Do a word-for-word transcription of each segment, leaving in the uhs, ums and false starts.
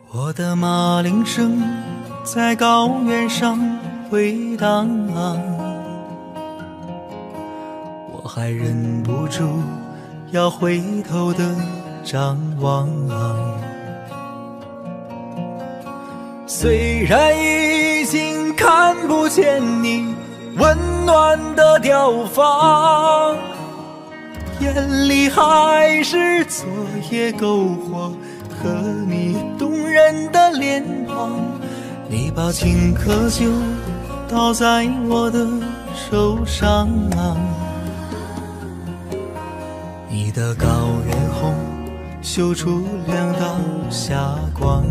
我的马铃声在高原上回荡，我还忍不住要回头的张望。虽然已经看不见你温暖的雕放，眼里还是昨夜篝火和你动人的脸庞。你把青稞酒倒在我的手上，你的高原红绣出两道霞光。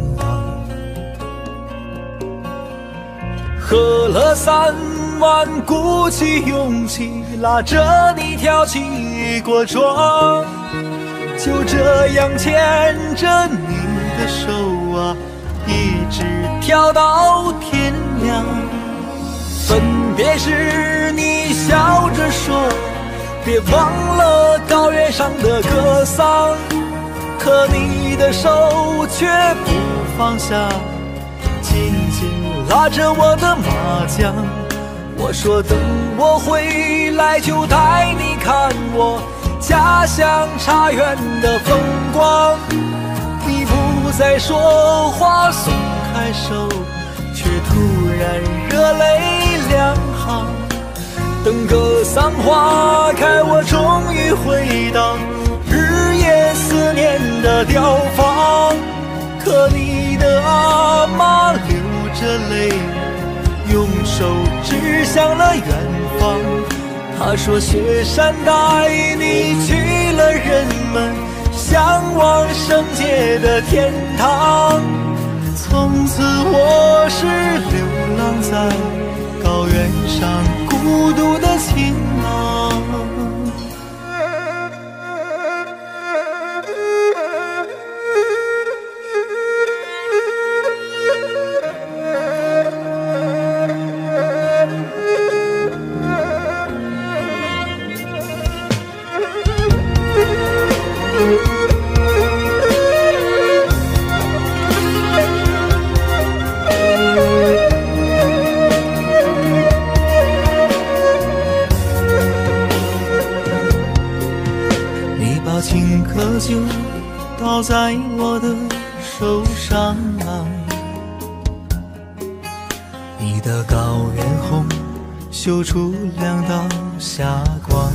喝了三碗，鼓起勇气拉着你跳起过庄，就这样牵着你的手啊，一直跳到天亮。分别时你笑着说，别忘了高原上的歌桑，可你的手却不放下，紧紧拉着我的马缰。我说等我回来就带你看我家乡茶园的风光。你不再说话，松开手，却突然热泪两行。等歌桑花开，我终于回到日夜思念的雕房。可你的阿妈流着泪，用手指向了远方。他说雪山带你去了人们向往圣洁的天堂。从此我是流浪在高原上孤独的情郎。青稞酒倒在我的手上，你的高原红绣出两道霞光。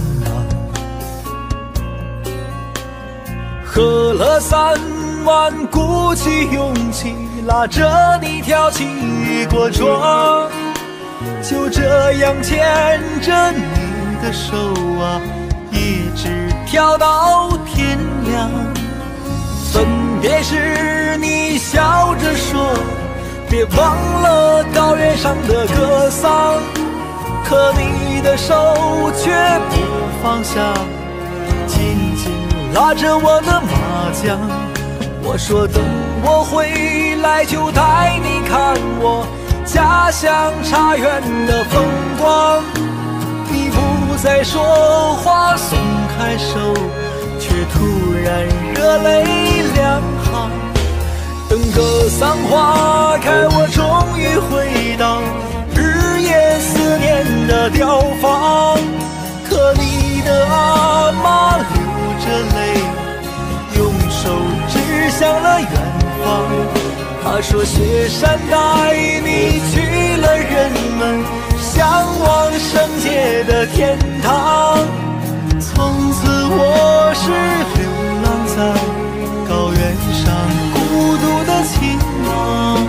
喝了三碗，鼓起勇气拉着你跳起过庄，就这样牵着你的手啊，一直跳到天亮。分别时你笑着说，别忘了高原上的歌桑，可你的手却不放下，紧紧拉着我的马缰。我说等我回来就带你看我家乡茶园的风光。你不再说话，松开手，却突然热泪两行。等歌桑花开，我终于回到日夜思念的雕房。可你的阿妈流着泪，用手指向了远方。她说雪山带你去了人们向往圣洁的天堂。从此我是流浪在高原上孤独的情郎。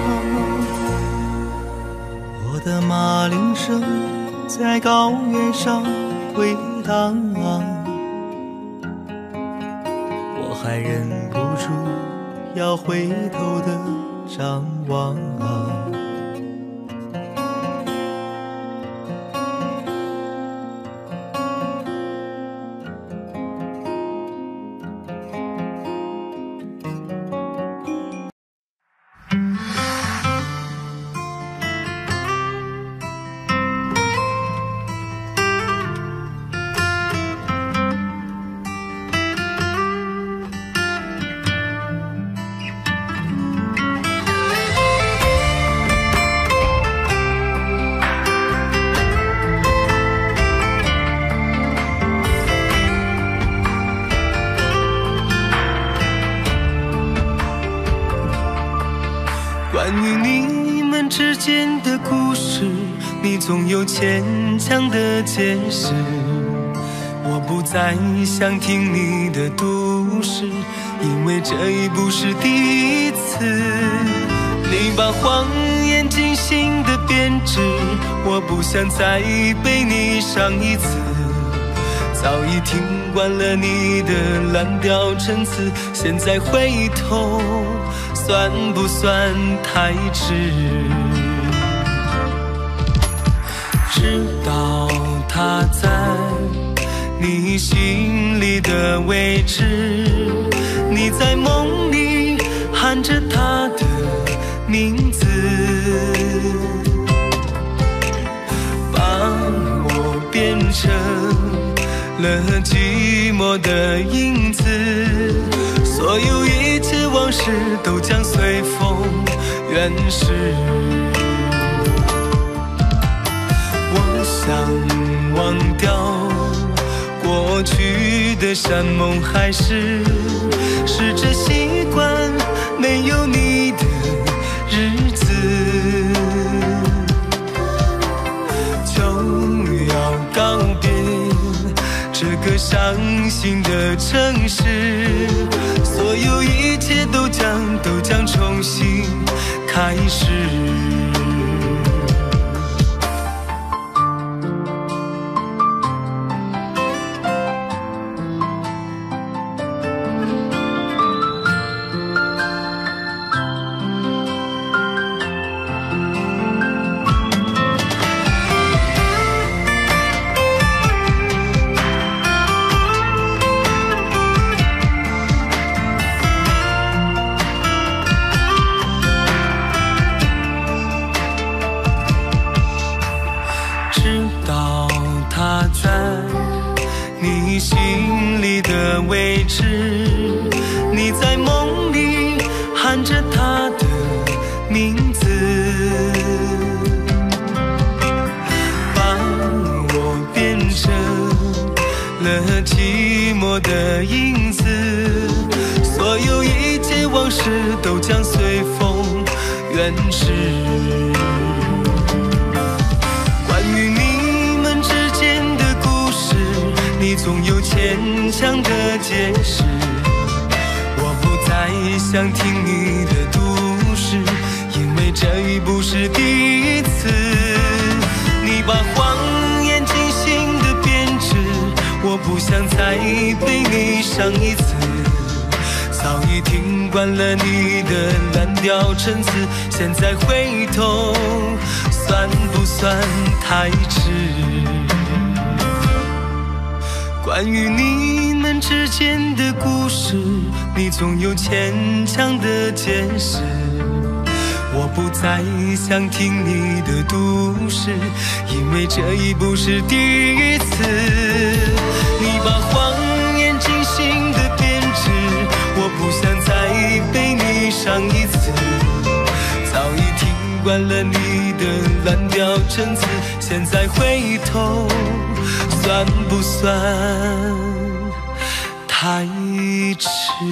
我的马铃声在高原上回荡，我还忍不住要回头的张望。 关于你们之间的故事，你总有牵强的解释。我不再想听你的都市，因为这已不是第一次。你把谎言精心的编织，我不想再被你伤一次。早已听惯了你的蓝调陈词，现在回头算不算太迟？知道他在你心里的位置，你在梦里喊着他的名字，把我变成了寂寞的影子，所有一切往事都将随风远逝。我想忘掉过去的山盟海誓，试着习惯没有你的日子，就要告别这个伤心的城市，所有一切都将都将重新开始。你在梦里喊着他的名字，把我变成了寂寞的影子，所有一切往事都将随风远逝。关于你们之间的故事，你总有牵强的解释，我不再想听你的都市，因为这已不是第一次。你把谎言精心的编织，我不想再被你伤一次。早已听惯了你的蓝调陈词，现在回头算不算太迟？关于你们之间的故事，你总有牵强的解释，我不再想听你的都市，因为这已不是第一次。你把谎言精心的编织，我不想再被你伤一次。早已听惯了你的蓝调陈词，现在回头算不算太迟？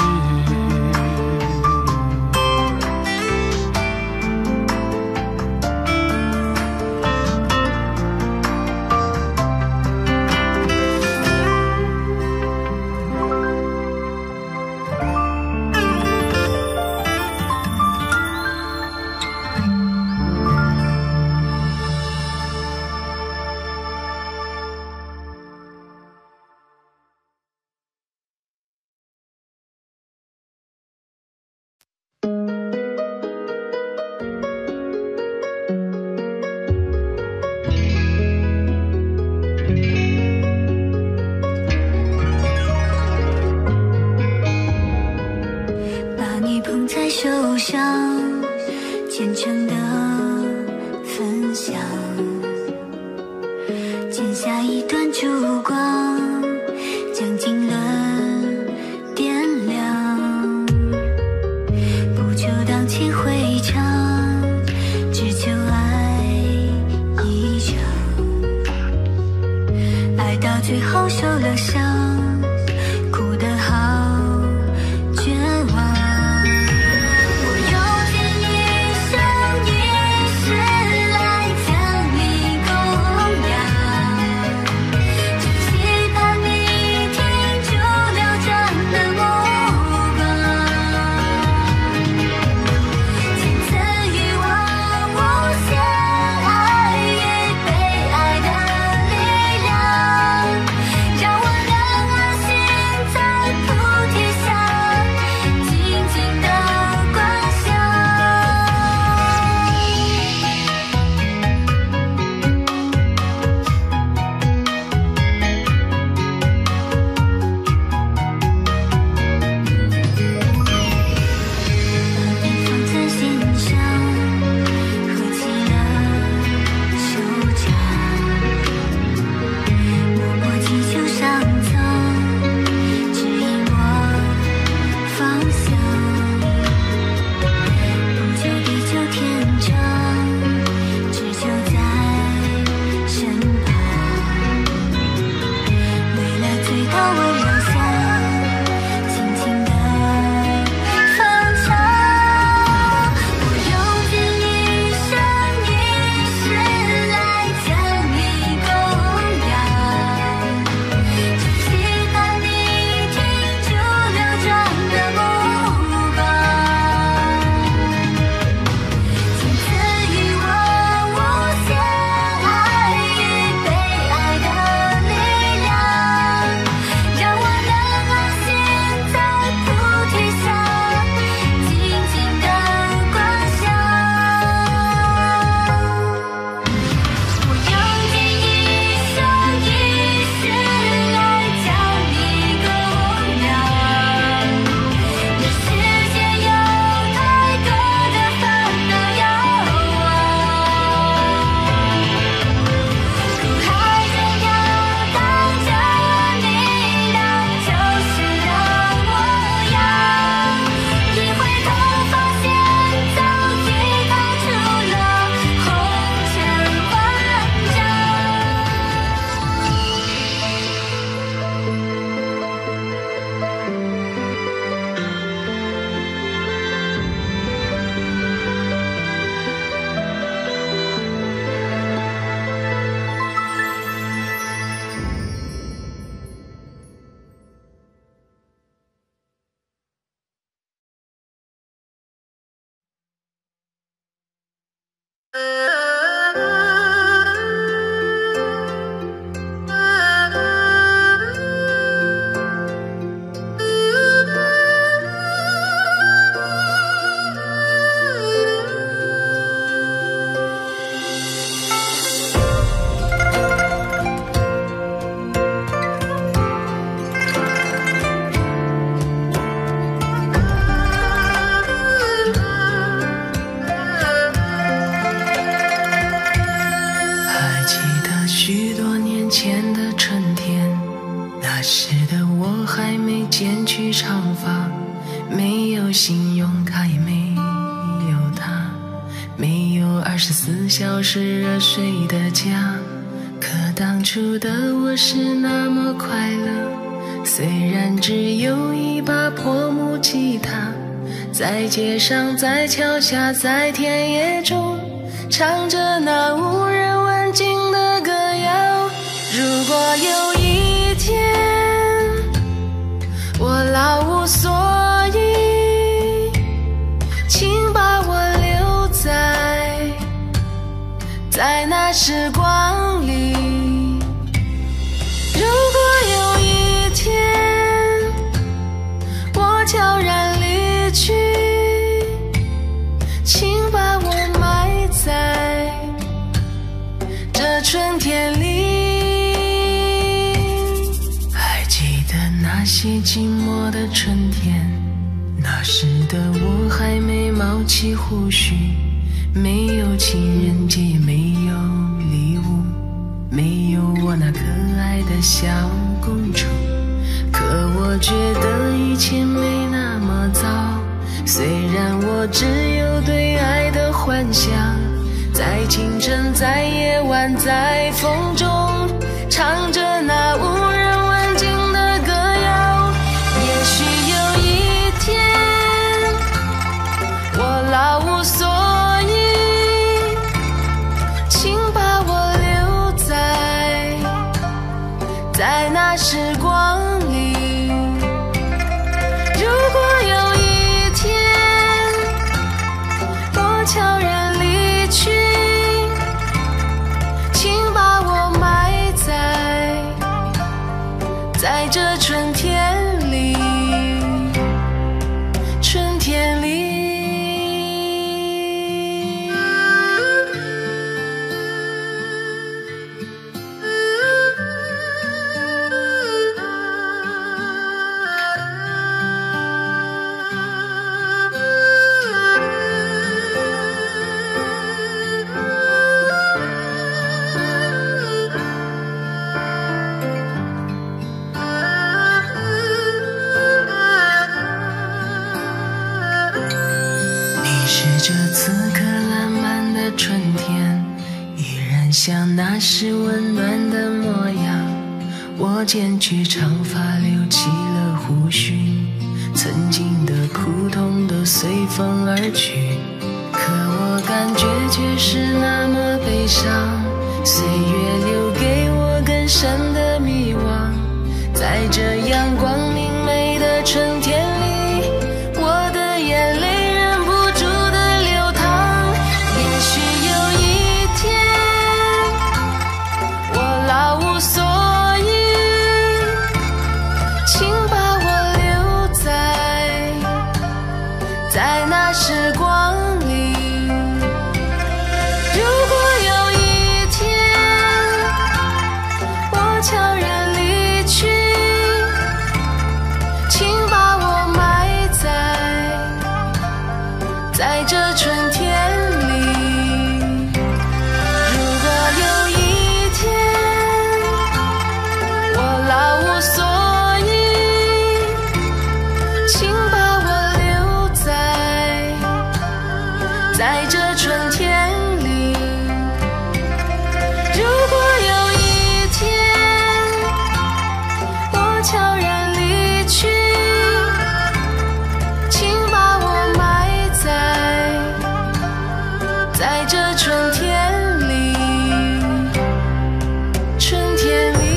虔诚的分享，剪下一段烛光，将经纶点亮。不求荡气回肠，只求爱一场。爱到最后受了伤，哭得好绝望。我用尽一生剪去长发，没有信用卡也没有他，没有二十四小时热水的家。可当初的我是那么快乐，虽然只有一把破木吉他，在街上，在桥下，在田野中，唱着那无人问津的歌谣。如果有一天我老无所依，请把我留在在那时光里。如果有一天我悄然离去，请把我埋在这春天里。那些寂寞的春天，那时的我还没冒起胡须，没有情人节，也没有礼物，没有我那可爱的小公主。可我觉得一切没那么糟，虽然我只有对爱的幻想，在清晨，在夜晚，在风中，唱着那无人问津的歌谣。也许有一天我老无所依，请把我留在在那时光里。如果有一天我悄然离去，请把我埋在在这春天里，春天里。这此刻烂漫的春天，依然像那时温暖的模样。我剪去长发，留起了胡须，曾经的苦痛都随风而去，可我感觉却是那么悲伤。岁月留给我更深的迷惘，在这阳光明媚的春天里，我的眼泪老无所依，请把我留在在那时光里。如果有一天我悄然离去，请把我埋在在这春天里。老无所依，请把我留在在这春天里。如果有一天我悄然离去，请把我埋在在这春天里，春天里。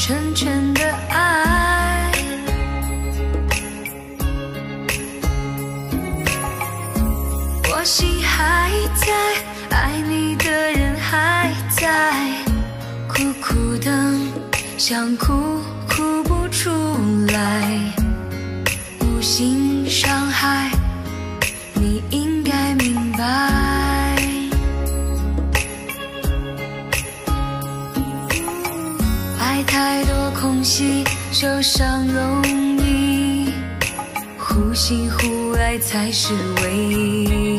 成全的爱。我心还在，爱你的人还在，苦苦等，想哭哭不出来，无心伤害，你应该明白。爱太多空隙，受伤容易，互信互爱才是唯一。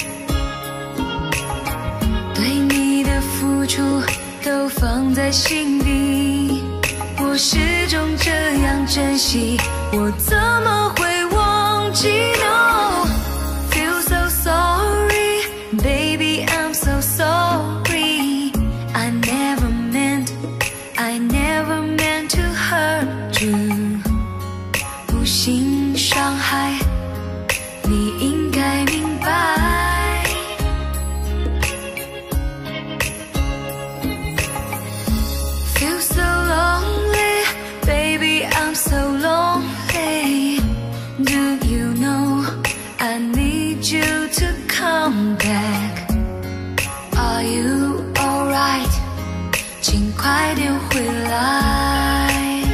对你的付出都放在心底，我始终这样珍惜，我怎么会忘记 ？No, feel so sorry, baby, I'm so sorry. I never meant, I never meant to hurt you. 无心伤害，你应该明白。Feel so lonely, baby, I'm so lonely. Do you know I need you to come back? Are you alright? 请快点回来。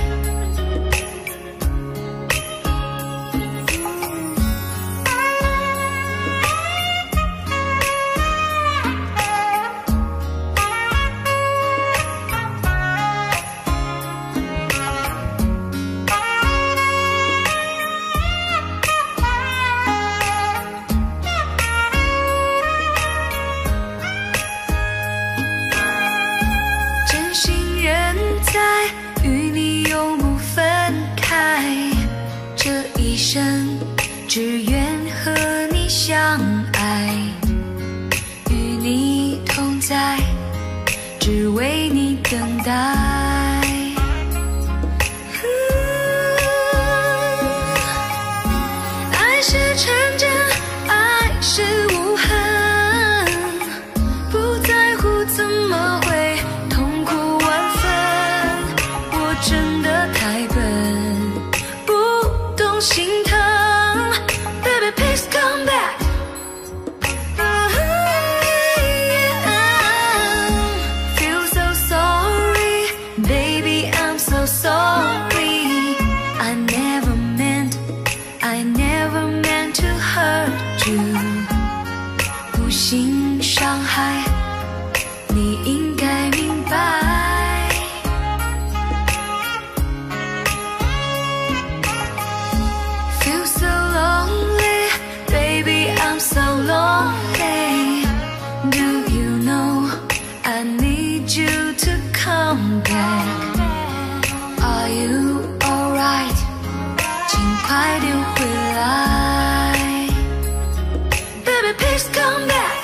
只愿和你相爱，与你同在，只为你等待。爱是纯真，爱是无痕，不在乎怎么会痛苦万分。我真的太笨，不懂心疼。Please come back. Feel so sorry, baby, I'm so sorry. I never meant, I never meant to hurt you. 无心伤害，你应该明白。Feel so lonely, baby, I'm so lonely. Do you know I need you to come back? Are you alright? 请快点回来。Baby, please come back.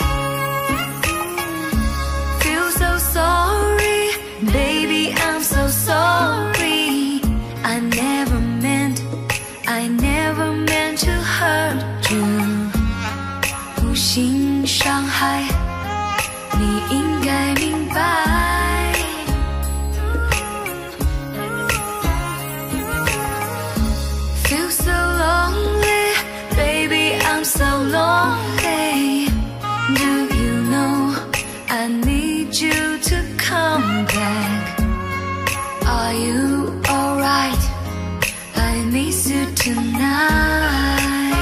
Feel so sorry, baby, I'm so sorry. I never meant, I never meant to hurt you. 无心伤害，你应该明白。Feel so lonely, baby, I'm so lonely. Do you know I need you to come back? Are you alright? I miss you tonight.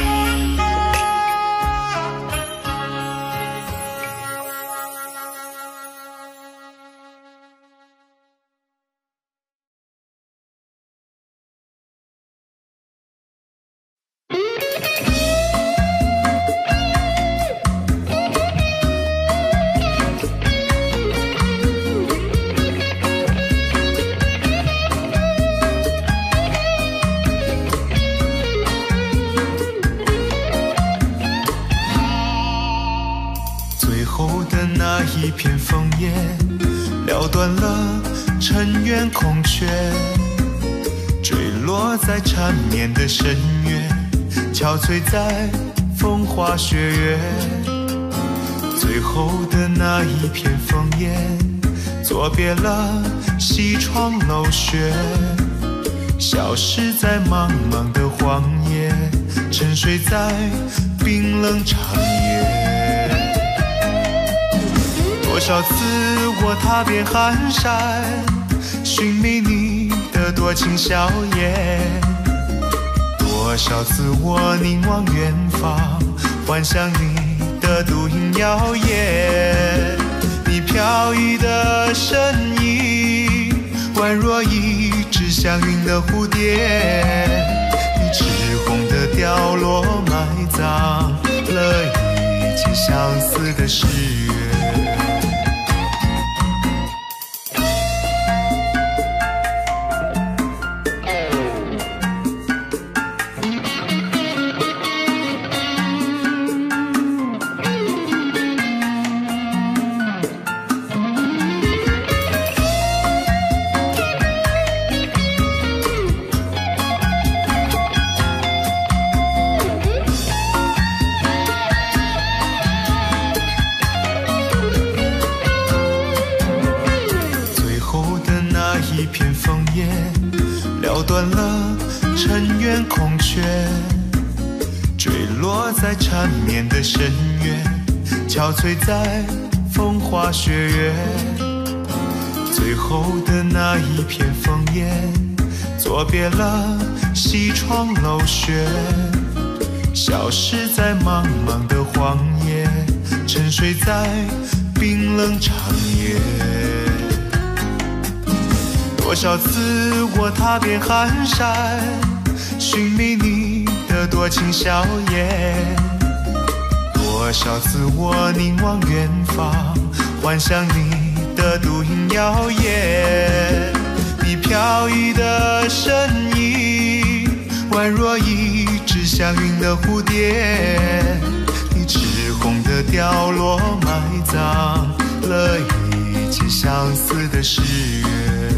一片枫叶，撩断了尘缘空缺，坠落在缠绵的深渊，憔悴在风花雪月。最后的那一片枫叶， 作别了西窗楼雪，消失在茫茫的荒野，沉睡在冰冷长夜。多少次我踏遍寒山，寻觅你的多情笑颜，多少次我凝望远方，幻想你的独影摇曳。你飘逸的身影，宛若一只祥云的蝴蝶，你赤红的凋落埋葬了一切相思的誓约。撩断了尘缘空缺，坠落在缠绵的深渊，憔悴在风花雪月。最后的那一片枫叶，作别了西窗楼雪，消失在茫茫的荒野，沉睡在冰冷长夜。多少次我踏遍寒山，寻觅你的多情笑颜，多少次我凝望远方，幻想你的独影摇曳。你飘逸的身影，宛若一只祥云的蝴蝶，你赤红的凋落埋葬了一切相思的誓约。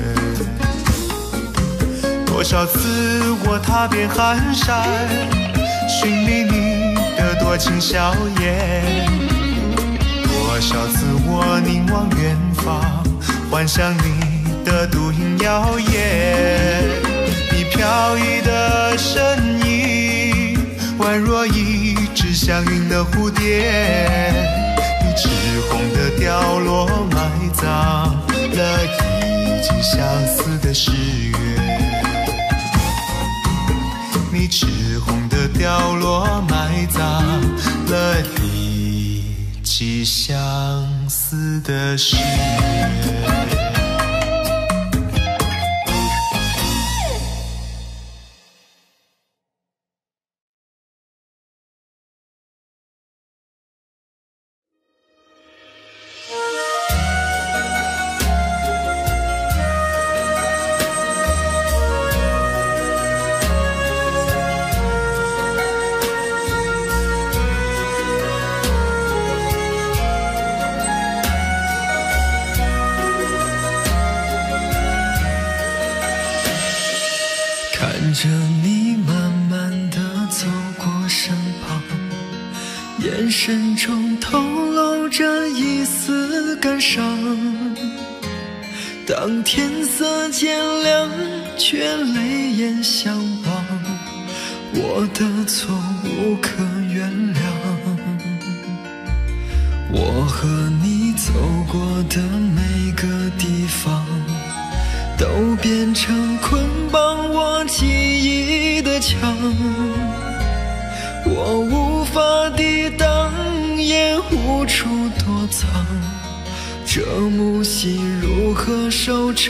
多少次我踏遍寒山，寻觅你的多情笑颜，多少次我凝望远方，幻想你的独影摇曳。你飘逸的身影，宛若一只祥云的蝴蝶，你赤红的凋落埋葬了一切相思的誓约。你赤红的凋落埋葬了一起相思的誓约。 看着你慢慢地走过身旁，眼神中透露着一丝感伤。当天色渐亮，却泪眼相望，我的错无可原谅。我和你走过的每个地方，都变成捆绑我记忆的墙，我无法抵挡，也无处躲藏，这幕戏如何收场？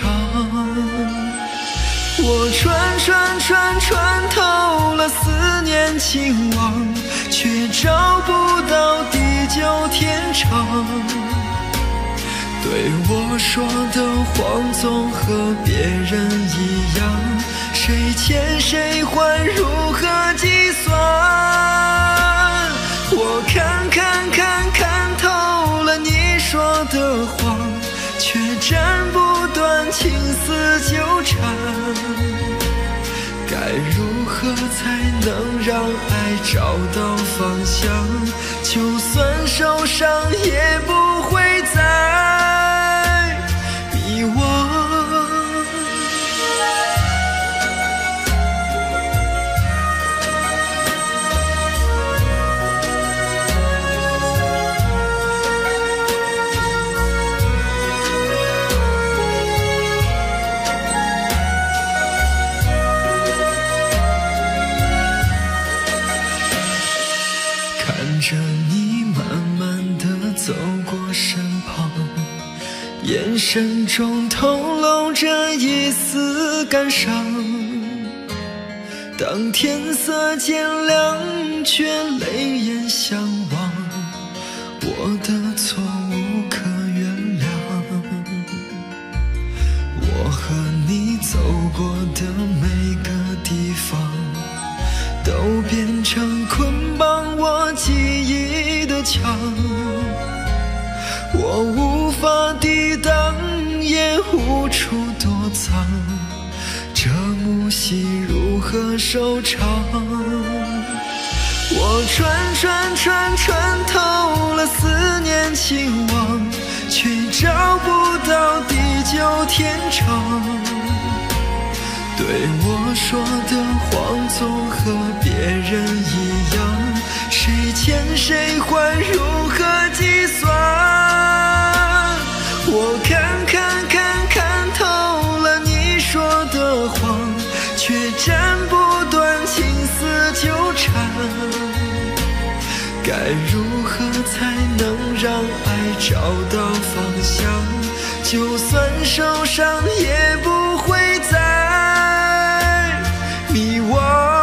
我穿穿穿穿透了思念情网，却找不到地久天长。对我说的谎总和别人一样，谁欠谁还如何计算？我看看看看透了你说的谎，却斩不断情丝纠缠。该如何才能让爱找到方向？就算受伤也不会再迷惘。看着你慢慢地走过身旁，眼神中透露着一丝感伤。当天色渐亮，却泪眼相望，我的错误可原谅。我和你走过的每个地方，都变成捆绑我记忆的墙，我无法抵挡，也无处躲藏，这幕戏如何收场？我穿穿穿穿透了思念情网，却找不到地久天长。对我说的谎总和别人一样，谁欠谁还如何计算？我看看看看透了你说的谎，却斩不断情丝纠缠。该如何才能让爱找到方向？就算受伤也不会再迷惘。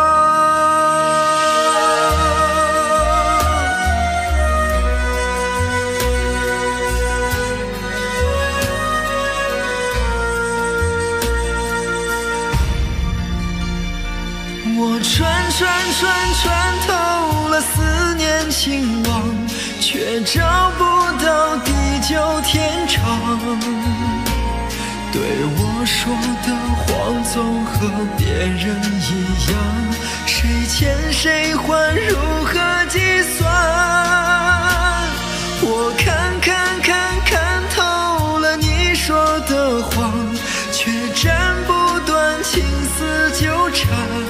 我穿穿穿穿透了思念情网，却找不到地久天长。对我说的谎总和别人一样，谁欠谁还如何计算？我看看看看透了你说的谎，却斩不断情丝纠缠。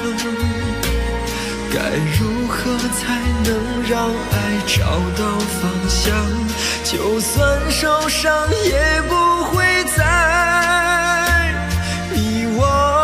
该如何才能让爱找到方向？就算受伤也不会再迷惘。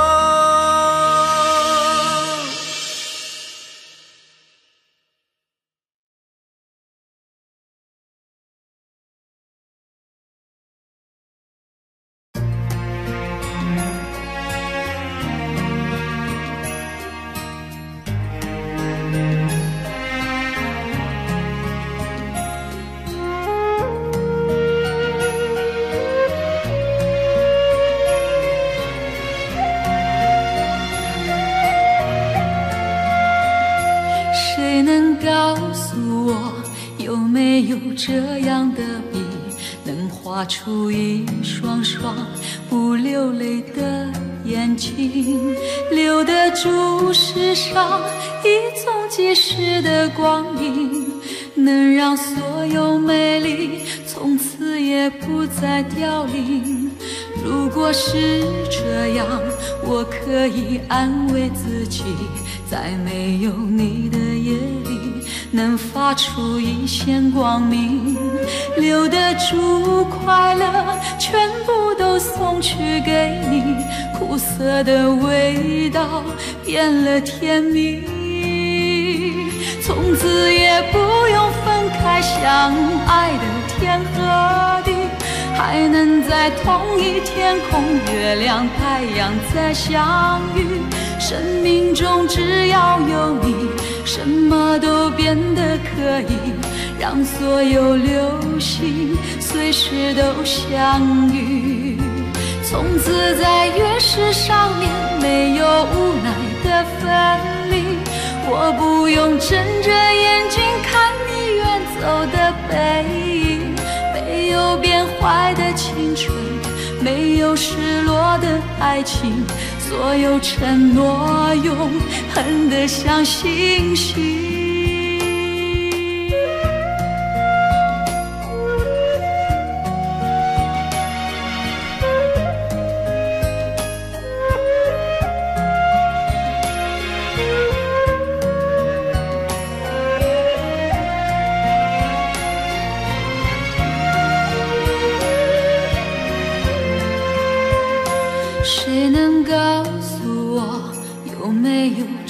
谁能告诉我，有没有这样的笔，能画出一双双不流泪的眼睛，留得住世上一纵即逝的光阴，能让所有美丽从此也不再凋零。如果是这样，我可以安慰自己，在没有你的夜里，能发出一线光明，留得住快乐，全部都送去给你，苦涩的味道变了甜蜜，从此也不用分开，相爱的天和地，还能在同一天空，月亮太阳再相遇。生命中只要有你，什么都变得可以，让所有流星随时都相遇。从此在月石上面，没有无奈的分离，我不用睁着眼睛看你远走的背影，没有变坏的青春，没有失落的爱情，所有承诺永恒的像星星。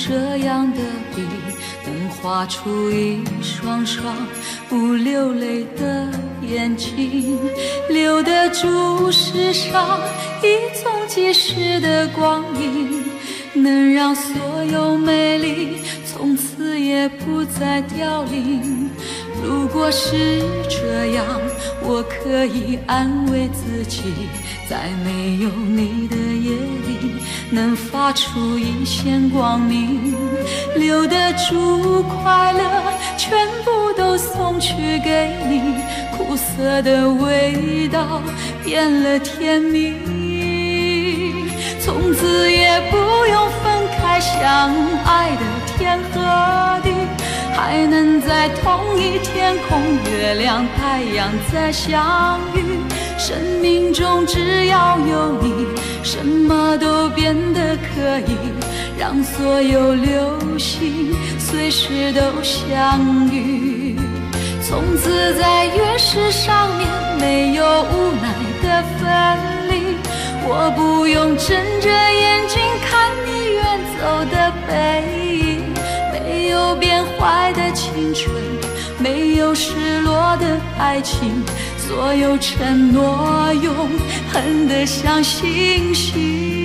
这样的笔，能画出一双双不流泪的眼睛，留得住世上一纵即逝的光阴，能让所有美丽从此也不再凋零。如果是这样，我可以安慰自己，在没有你的夜里，能发出一线光明，留得住快乐，全部都送去给你，苦涩的味道变了甜蜜，从此也不用分开，相爱的天和地，还能在同一天空，月亮太阳再相遇。生命中只要有你，什么都变得可以，让所有流星随时都相遇。从此在月石上面没有无奈的分离，我不用睁着眼睛看你远走的背影，没有变坏的青春，没有失落的爱情，所有承诺永恒的像星星。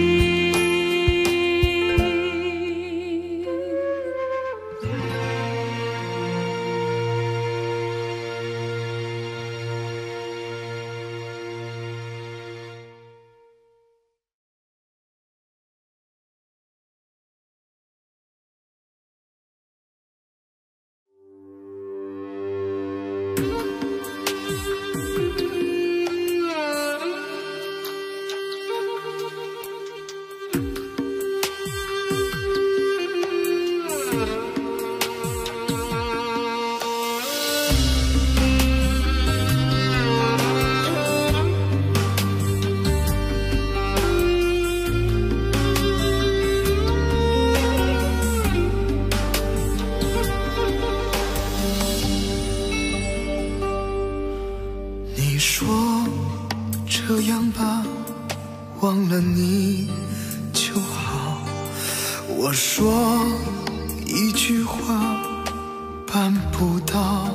忘了你就好，我说一句话办不到，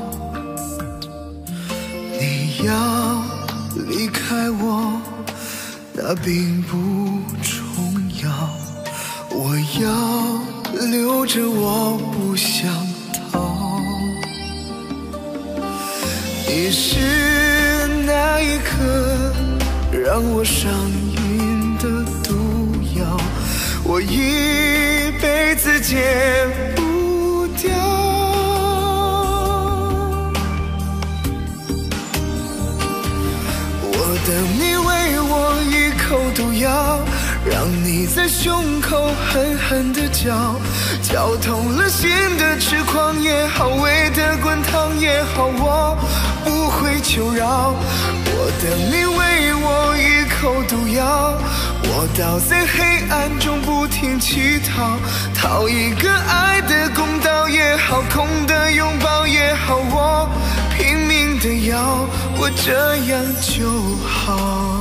你要离开我那并不重要，我要留着我不想逃。你是那一刻让我上瘾的毒药，我一辈子戒不掉。我等你喂我一口毒药，让你在胸口狠狠地嚼，绞痛了心的痴狂也好，胃的滚烫也好，我不会求饶。我等你喂我一口毒药，我倒在黑暗中不停乞讨，讨一个爱的公道也好，空的拥抱也好，我拼命的要，我这样就好。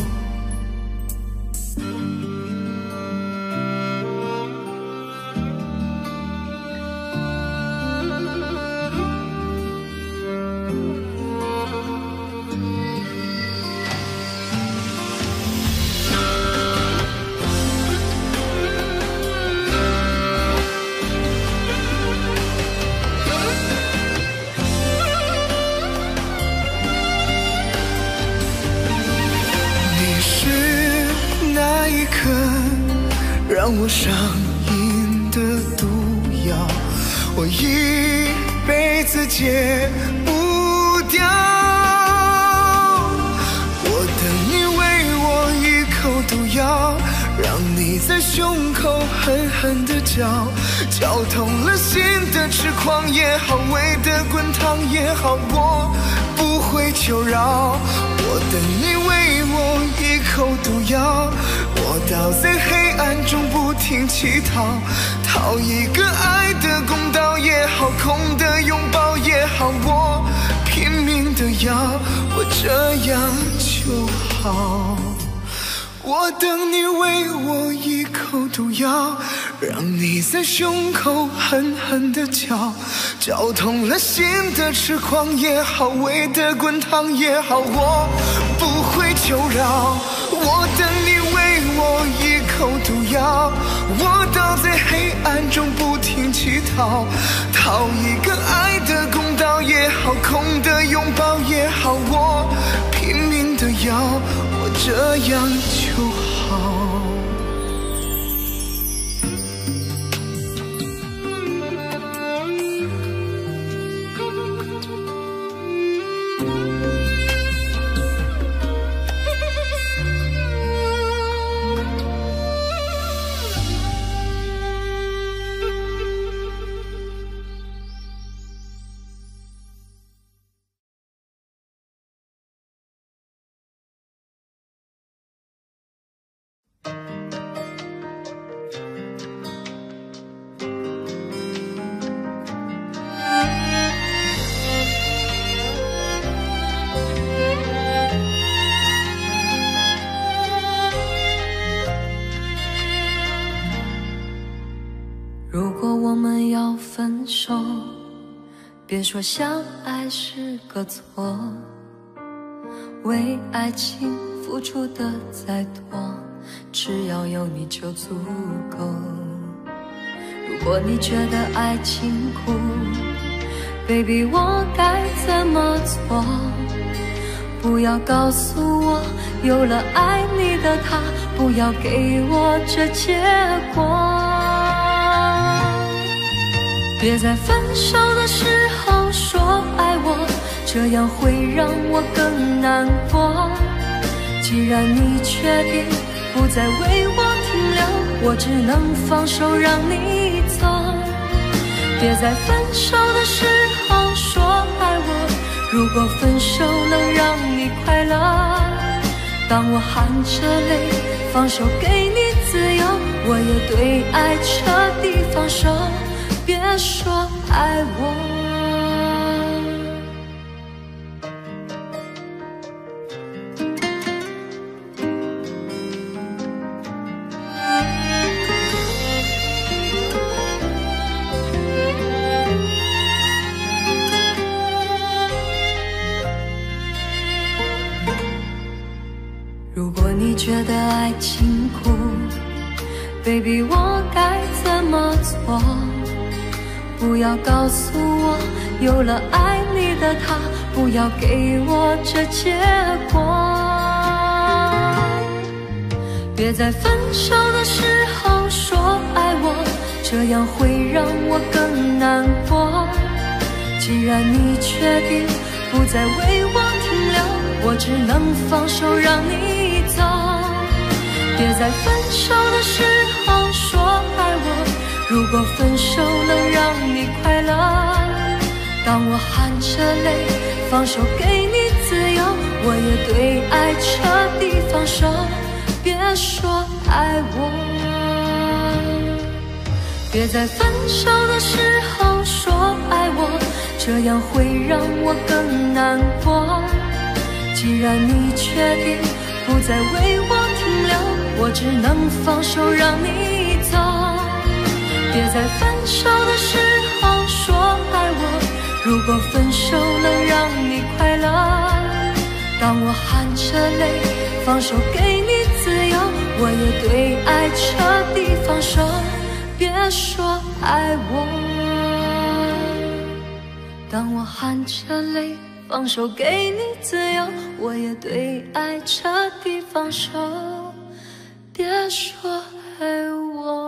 让我上瘾的毒药，我一辈子戒不掉。我等你喂我一口毒药，让你在胸口狠狠地嚼，绞痛了心的痴狂也好，胃的滚烫也好，我不会求饶。我等你喂我一口毒药，我倒在黑暗中不停乞讨，讨一个爱的公道也好，空的拥抱也好，我拼命的要，我这样就好。我等你喂我一口毒药，让你在胸口狠狠地敲，绞痛了心的痴狂也好，胃的滚烫也好，我不会求饶。我等你喂我一口毒药，我倒在黑暗中不停乞讨，讨一个爱的公道也好，空的拥抱也好，我拼命的要，我这样就好。 如果我们要分手，别说相爱是个错，为爱情付出的再多，只要有你就足够。如果你觉得爱情苦 ，baby 我该怎么做？不要告诉我有了爱你的他，不要给我这结果。别在分手的时候说爱我，这样会让我更难过。既然你决定不再为我停留，我只能放手让你走。别在分手的时候说爱我，如果分手能让你快乐，当我含着泪放手给你自由，我也对爱彻底放手。别说爱我，如果你觉得爱情苦 ，baby 我该怎么做？不要告诉我有了爱你的他，不要给我这结果。别在分手的时候说爱我，这样会让我更难过。既然你决定不再为我停留，我只能放手让你走。别在分手的时候说爱我，如果分手能让你快乐，当我含着泪放手给你自由，我也对爱彻底放手。别说爱我，别在分手的时候说爱我，这样会让我更难过。既然你决定不再为我停留，我只能放手让你走。别在分手的时候说爱我，如果分手能让你快乐，当我含着泪放手给你自由，我也对爱彻底放手。别说爱我，当我含着泪放手给你自由，我也对爱彻底放手。别说爱我。